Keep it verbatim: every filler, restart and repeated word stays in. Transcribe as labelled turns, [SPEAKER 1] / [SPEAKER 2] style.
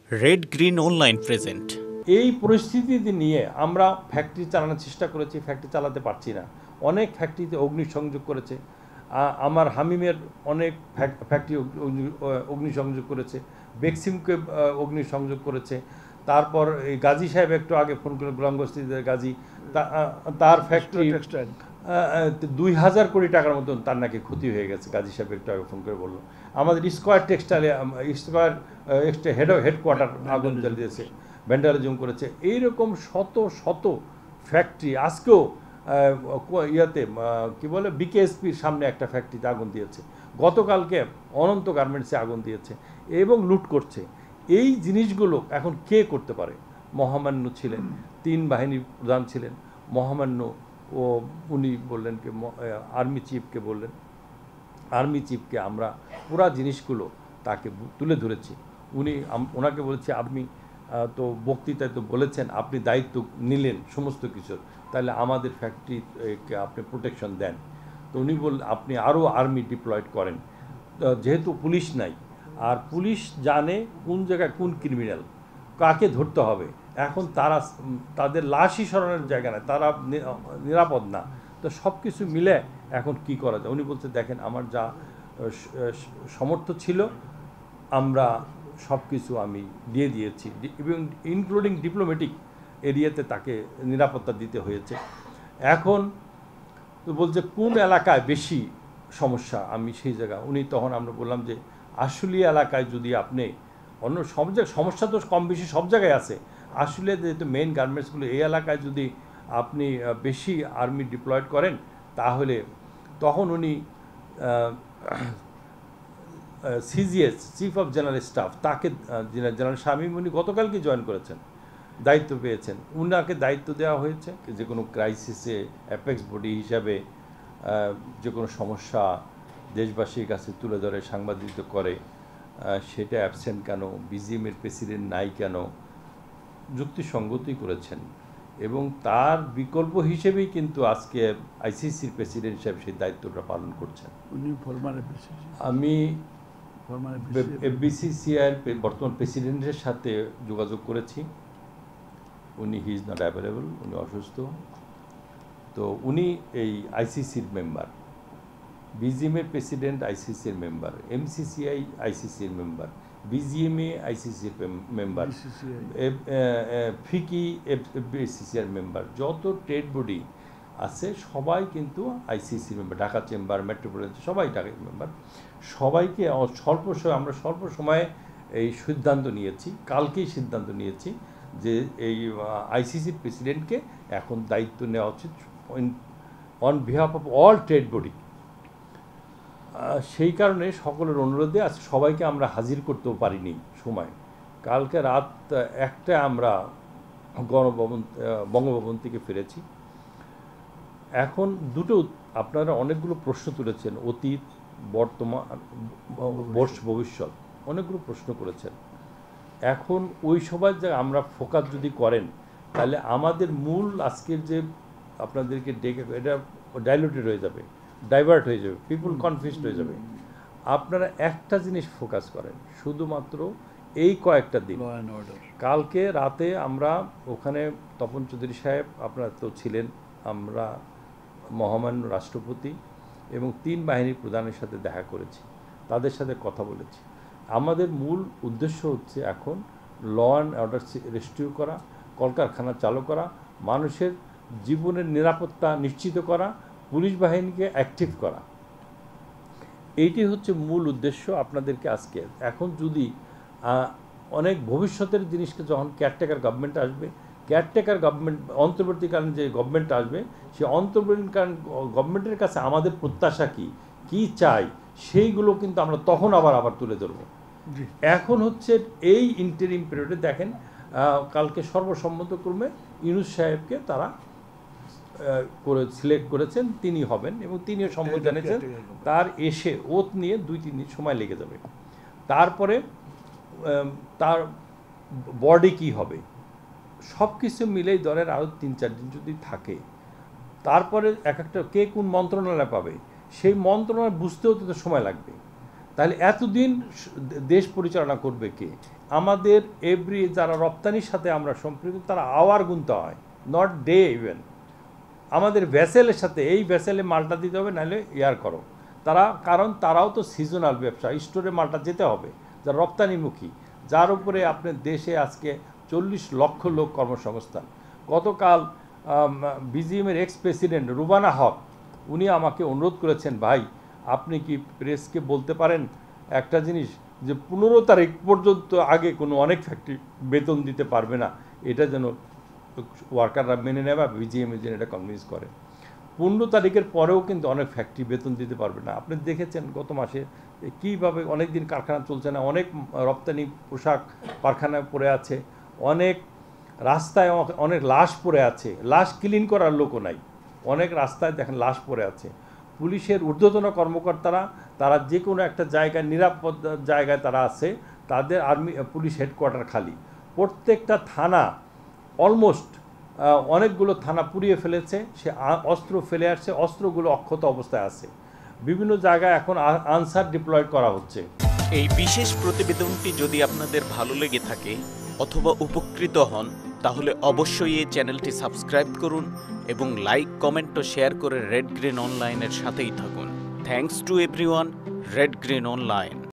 [SPEAKER 1] Red Green online present.
[SPEAKER 2] এই পরিস্থিতি নিয়ে আমরা ফ্যাক্টরি চালানোর চেষ্টা করেছি, ফ্যাক্টরি চালাতে পারছি না। অনেক ফ্যাক্টরিতে অগ্নিসংযোগ করেছে, আমার হামিমের অনেক ফ্যাক্টরি অগ্নিসংযোগ করেছে, বেক্সিমকে অগ্নিসংযোগ করেছে। তারপর এই গাজী সাহেব একটু আগে ফোন করে গোলামগঞ্জের গাজী, তার ফ্যাক্টরি দুই হাজার কোটি টাকার মতন তার নাকি ক্ষতি হয়ে গেছে। গাজী সাহেব একটু আগে ফোন করে বললো। আমাদের স্কোয়ার টেক্সটাইলে স্কোয়ার হেড হেডকোয়ার্টার আগুন জ্বালিয়েছে, ভ্যান্ডালিজম করেছে। এইরকম শত শত ফ্যাক্টরি আজকেও ইয়াতে কি বলে বিকেএসপির সামনে একটা ফ্যাক্টরিতে আগুন দিয়েছে, গতকালকে অনন্ত গার্মেন্টসে আগুন দিয়েছে এবং লুট করছে। এই জিনিসগুলো এখন কে করতে পারে? মহামান্য ছিলেন, তিন বাহিনীর প্রধান ছিলেন মহামান্য, ও উনি বললেন কি আর্মি চিফকে বললেন, আর্মি চিফকে আমরা পুরা জিনিসগুলো তাকে তুলে ধরেছি। উনি ওনাকে বলেছি আপনি তো বক্তৃতায় তো বলেছেন আপনি দায়িত্ব নিলেন সমস্ত কিছুর, তাহলে আমাদের ফ্যাক্টরিকে আপনি প্রোটেকশন দেন। তো উনি বল আপনি আরও আর্মি ডিপ্লয়েড করেন, যেহেতু পুলিশ নাই, আর পুলিশ জানে কোন জায়গায় কোন ক্রিমিনাল কাকে ধরতে হবে। এখন তারা তাদের লাশই সরানোর জায়গা নেই, তারা নিরাপদ না। তো সব কিছু মিলে এখন কি করা যায়? উনি বলতে দেখেন আমার যা সমর্থ ছিল আমরা সব কিছু আমি দিয়ে দিয়েছি, এবং ইনক্লুডিং ডিপ্লোম্যাটিক এরিয়াতে তাকে নিরাপত্তা দিতে হয়েছে। এখন তো বলছে কোন এলাকায় বেশি সমস্যা, আমি সেই জায়গা। উনি তখন আমরা বললাম যে আশুলিয়া এলাকায় যদি আপনি অন্য সব জায়গায় সমস্যা তো কম বেশি সব জায়গায় আছে, আশুলিয়া যেহেতু মেইন গার্মেন্টসগুলো, এই এলাকায় যদি আপনি বেশি আর্মি ডিপ্লয়েড করেন তাহলে তখন উনি CGS chief of general staff তাকে জেনারেল শামীম উনি গতকালকে জয়েন করেছেন, দায়িত্ব পেয়েছেন। উনাকে দায়িত্ব দেওয়া হয়েছে যে কোনো ক্রাইসিসে অ্যাপেক্স বডি হিসাবে যে কোনো সমস্যা দেশবাসীর কাছে তুলে ধরে সাংবাদিকতা করে, সেটা অ্যাবসেন্ট কেন, বিজিএমের প্রেসিডেন্ট নাই কেন, যুক্তিসঙ্গতই করেছেন। এবং তার বিকল্প হিসেবেই কিন্তু আজকে আইসিসির প্রেসিডেন্ট হিসেবে সেই দায়িত্বটা পালন করছেন। আমি এফবিসিসিআইয়ের বর্তমান প্রেসিডেন্টের সাথে যোগাযোগ করেছি, উনি হি ইজ নট অ্যাভেলেবল, উনি অসুস্থ। তো উনি এই আইসিসির মেম্বার, বিজিএমের প্রেসিডেন্ট আইসিসির মেম্বার, এমসিসিআই আইসিসির মেম্বার, বিজিএমএ আইসিসির মেম্বার, ফিকি এফবিসিসিআর মেম্বার, যত ট্রেড বডি আছে সবাই কিন্তু আইসিসির মেম্বার, ঢাকা চেম্বার, মেট্রোপলিটন সবাই ঢাকা মেম্বার। সবাইকে স্বল্প সময় আমরা স্বল্প সময়ে এই সিদ্ধান্ত নিয়েছি, কালকেই সিদ্ধান্ত নিয়েছি যে এই আইসিসির প্রেসিডেন্টকে এখন দায়িত্ব নেওয়া উচিত on behalf of all trade body. সেই কারণে সকলের অনুরোধে আজ সবাইকে আমরা হাজির করতেও পারিনি সময়। কালকে রাত একটা আমরা গণভবন বঙ্গভবন থেকে ফিরেছি। এখন দুটো আপনারা অনেকগুলো প্রশ্ন তুলেছেন, অতীত, বর্তমান, ভবিষ্যৎ, অনেকগুলো প্রশ্ন করেছেন। এখন ওই সবার জায়গায় আমরা ফোকাস যদি করেন তাহলে আমাদের মূল আজকের যে আপনাদেরকে ডেকে এটা ডাইলুটেড হয়ে যাবে, ডাইভার্ট হয়ে যাবে, পিপুল কনফিউজড হয়ে যাবে। আপনারা একটা জিনিস ফোকাস করেন, শুধুমাত্র এই কয়েকটা দিন। কালকে রাতে আমরা ওখানে তপন চৌধুরী সাহেব আপনারা তো ছিলেন, আমরা মহামান্য রাষ্ট্রপতি এবং তিন বাহিনীর প্রধানের সাথে দেখা করেছি, তাদের সাথে কথা বলেছি। আমাদের মূল উদ্দেশ্য হচ্ছে এখন ল অ্যান্ড অর্ডার রেস্টিউ করা, কলকারখানা চালু করা, মানুষের জীবনের নিরাপত্তা নিশ্চিত করা, পুলিশ বাহিনীকে অ্যাক্টিভ করা। এইটি হচ্ছে মূল উদ্দেশ্য আপনাদেরকে আজকে। এখন যদি অনেক ভবিষ্যতের জিনিসকে যখন কেয়ারটেকার গভর্নমেন্ট আসবে, কেয়ারটেকার গভর্নমেন্ট অন্তর্বর্তীকালীন যে গভর্নমেন্ট আসবে, সে অন্তর্বর্তীকালীন গভর্নমেন্টের কাছে আমাদের প্রত্যাশা কী কী চাই সেইগুলো কিন্তু আমরা তখন আবার আবার তুলে ধরব। এখন হচ্ছে এই ইন্টারিম পিরিয়ডে দেখেন কালকে সর্বসম্মতক্রমে ইউনূস সাহেবকে তারা করে সিলেক্ট করেছেন, তিনি হবেন এবং তিনিও সম্মতি জানিয়েছেন। তার এসে ওত নিয়ে দুই তিন দিন সময় লেগে যাবে। তারপরে তার বডি কি হবে সব কিছু মিলেই ধরেন আরও তিন চার দিন যদি থাকে, তারপরে এক একটা কে কোন মন্ত্রণালয় পাবে সেই মন্ত্রণালয় বুঝতেও তো সময় লাগবে। তাহলে এতদিন দেশ পরিচালনা করবে কে? আমাদের এভরি যারা রপ্তানির সাথে আমরা সম্পৃক্ত তারা আওয়ার গুনতে হয়, নট ডে ইভেন। আমাদের ভ্যাসেলের সাথে এই ভ্যাসেলে মালটা দিতে হবে, নাহলে ইয়ার করো তারা, কারণ তারাও তো সিজনাল ব্যবসা, স্টোরে মালটা যেতে হবে, যারা রপ্তানিমুখী, যার উপরে আপনার দেশে আজকে চল্লিশ লক্ষ লোক কর্মসংস্থান। গতকাল বিজিএমের এক্স প্রেসিডেন্ট রুবানা হক উনি আমাকে অনুরোধ করেছেন, ভাই আপনি কি প্রেসকে বলতে পারেন একটা জিনিস, যে পনেরো তারিখ পর্যন্ত আগে কোনো অনেক ফ্যাক্টরি বেতন দিতে পারবে না, এটা যেন ওয়ার্কাররা মেনে নেয় বা বিজিএমে যেন এটা কনভিন্স করে। পনেরো তারিখের পরেও কিন্তু অনেক ফ্যাক্টরি বেতন দিতে পারবে না। আপনি দেখেছেন গত মাসে কীভাবে অনেক দিন কারখানা চলছে না, অনেক রপ্তানি পোশাক কারখানায় পড়ে আছে, অনেক রাস্তায় অনেক লাশ পড়ে আছে, লাশ ক্লিন করার লোকও নাই, অনেক রাস্তায় দেখেন লাশ পড়ে আছে। পুলিশের ঊর্ধ্বতন কর্মকর্তারা তারা যে কোনো একটা জায়গায় নিরাপদ জায়গায় তারা আছে, তাদের আর্মি পুলিশ হেডকোয়ার্টার খালি। প্রত্যেকটা থানা অলমোস্ট অনেকগুলো থানা পুড়িয়ে ফেলেছে, সে অস্ত্র ফেলে আসছে, অস্ত্রগুলো অক্ষত অবস্থায় আছে। বিভিন্ন জায়গায় এখন আনসার ডিপ্লয় করা হচ্ছে।
[SPEAKER 1] এই বিশেষ প্রতিবেদনটি যদি আপনাদের ভালো লেগে থাকে অথবা উপকৃত হন, তাহলে অবশ্যই এই চ্যানেলটি সাবস্ক্রাইব করুন এবং লাইক, কমেন্ট ও শেয়ার করে রেড গ্রিন অনলাইনের সাথেই থাকুন। Thanks to everyone, Red Green online.